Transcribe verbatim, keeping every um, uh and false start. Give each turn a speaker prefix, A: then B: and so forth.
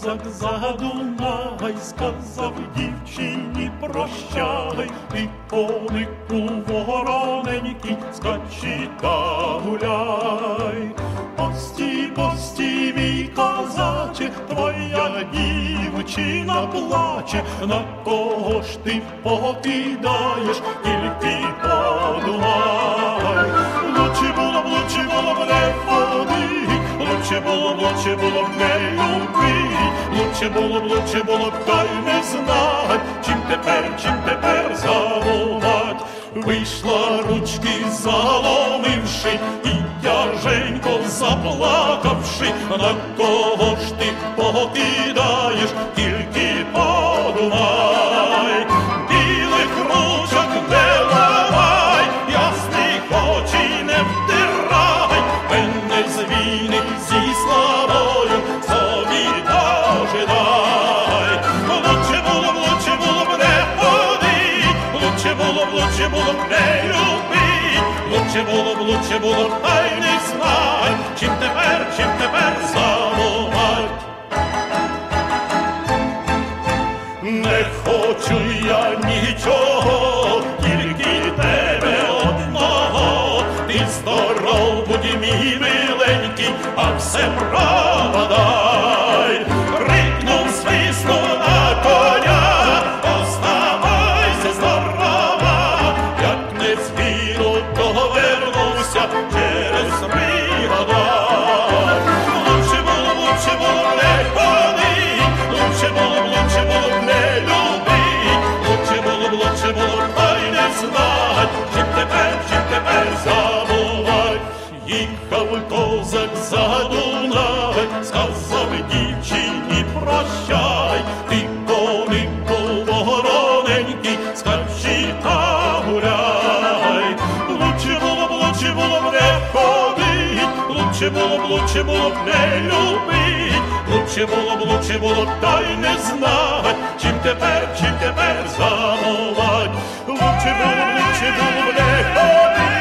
A: козак за Дунай, сказав дівчині прощай, ти, конику вороненький, скачи та гуляй. Пості, пості, мій козаче, твоя дівчина плаче, на кого ж ти покидаєш, тільки подумай. Лучше було б, лучше було б не ходить, лучше було б, лучше було б не любить, лучше було б, лучше було б, та й не знать, чим тепер, чим тепер забувати. Вийшла ручки заломивши, і тяженько заплакавши, на кого ж ти покидаєш, тільки подумай. Білих ручок не ламай, ясних очей не втирай, мене з війни зі славою собі дожидай. Лучше було б, лучше було б не ходить, лучше було б, лучше було б не любить, лучше було б, лучше було б, та й не знай, чим тепер, чим тепер забувати. Не хочу я нічого, тільки тебе одного. Ти здоров будь, мій миленький, а все пропадай. Крикнув, свиснув на коня, оставайся здорова, як не з війну, то вернуся через три года. Лучше було б, лучше було б не ходить, лучше було б, лучше було б не любить, лучше було б, лучше було б, та й не знать, чим тепер, чим тепер забувать. Їхав козак за Дунай, сказав дівчині прощай, ти, конику вороненький, скачи та гуляй. Лучше було б, лучше було б не ходить, лучше було б, лучше було б не любить, лучше було б, лучше було б, та й не знать, чим тепер, чим тепер забувать. Лучше було б, лучше було б не ходить,